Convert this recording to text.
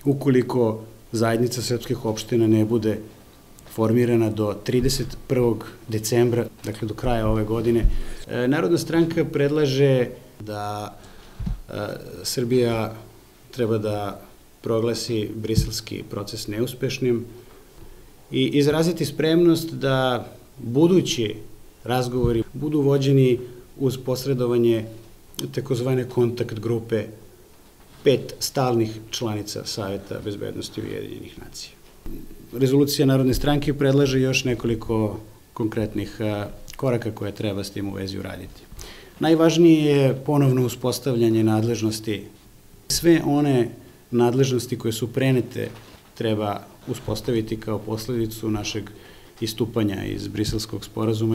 ukoliko zajednica srpskih opština ne bude formirana do 31. decembra, dakle do kraja ove godine. Narodna stranka predlaže da Srbija treba da proglasi briselski proces neuspešnim i izraziti spremnost da budući razgovori budu vođeni uz posredovanje takozvane kontakt grupe 5 stalnih članica Saveta bezbednosti Ujedinjenih nacija. Rezolucija Narodne stranke predlaže još nekoliko konkretnih koraka koje treba s tim u vezi uraditi. Najvažnije je ponovno uspostavljanje nadležnosti. Sve one nadležnosti koje su prenete treba uspostaviti kao posledicu našeg istupanja iz Briselskog sporazuma.